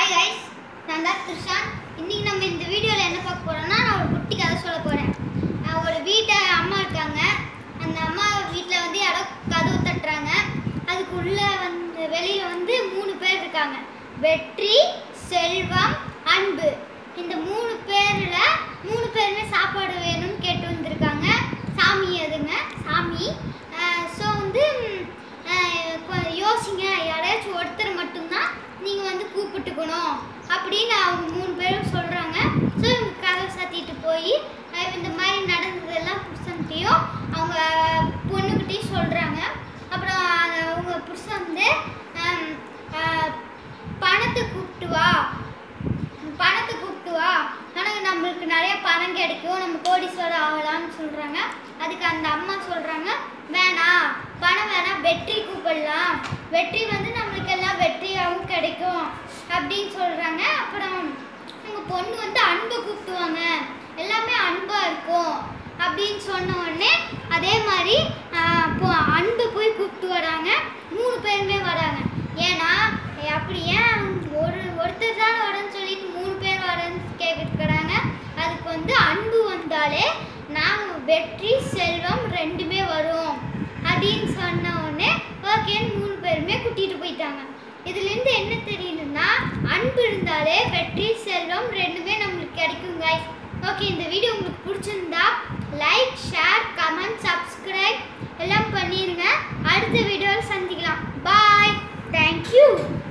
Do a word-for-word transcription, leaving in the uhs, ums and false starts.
Hi guys, நான் தான் த்ரிஷான். இன்னைக்கு நம்ம இந்த வீடியோல என்ன பார்க்க போறோம்னா நான் ஒரு குட்டி கதை சொல்ல போறேன். ஒரு வீட்ல அம்மா இருக்காங்க. அந்த அம்மா வீட்ல வந்து யாரோ கதவு தட்டுறாங்க. அதுக்கு உள்ள வந்து வெளியில வந்து மூணு பேர் இருக்காங்க. வெற்றி, செல்வம், அன்பு. இந்த மூணு பேர்ல மூணு பேருமே சாப்பாடு வேணும்னு கேட்டு வந்திருக்காங்க. சாமி எதுங்க? சாமி. ஸோ வந்து யோசிங்க, யாரையாச்சும் ஒருத்தர் மட்டும்தான் நீங்கள் வந்து கூப்பிட்டுக்கணும் அப்படின்னு அவங்க மூணு பேரும் சொல்கிறாங்க. ஸோ இவங்க கதை சாத்திட்டு போய் இந்த மாதிரி நடந்ததெல்லாம் புருஷன்கிட்டையும் அவங்க பொண்ணுக்கிட்டையும் சொல்கிறாங்க. அப்புறம் அவங்க புருஷன் வந்து பணத்தை கூப்பிட்டு வா பணத்தை கூப்பிட்டு வா ஆனால் நம்மளுக்கு நிறைய பணம் கிடைக்கும், நம்ம கோடீஸ்வரர் ஆகலாம்னு சொல்கிறாங்க. அதுக்கு அந்த அம்மா சொல்கிறாங்க, வேணாம் பணம் வேணாம், வெற்றி கூப்பிடலாம், வெற்றி வந்து நம்மளுக்கு எல்லாம் வெற்றியாகவும் கிடைக்கும் அப்படின்னு சொல்கிறாங்க. அப்புறம் உங்கள் பொண்ணு வந்து அன்பை கூப்பிட்டுவாங்க, எல்லாமே அன்பாக இருக்கும் அப்படின்னு சொன்ன உடனே அதே மாதிரி இப்போ அன்பை போய் கூப்பிட்டு வராங்க. மூணு பேருமே வராங்க. ஏன்னா அப்படி ஏன் ஒரு ஒருத்தர் தான் வரேன்னு சொல்லிட்டு மூணு பேர் வரேன்னு கேட்குறாங்க. அதுக்கு வந்து அன்பு வந்தாலே நாங்கள் வெற்றி செல்வம் ரெண்டுமே வரும் அப்படின்னு சொன்ன உடனே ஓகேன்னு மூணு பேருமே கூட்டிகிட்டு போயிட்டாங்க. இதுலேருந்து என்ன தெரியுதுன்னா, அன்பு இருந்தாலே வெற்றி செல்வம் ரெண்டுமே நம்மளுக்கு கிடைக்கும் guys. ஓகே, இந்த வீடியோ உங்களுக்கு பிடிச்சிருந்தா லைக், ஷேர், கமெண்ட், சப்ஸ்கிரைப் எல்லாம் பண்ணிடுங்க. அடுத்த வீடியோவில் சந்திக்கலாம். பாய். தேங்க்யூ.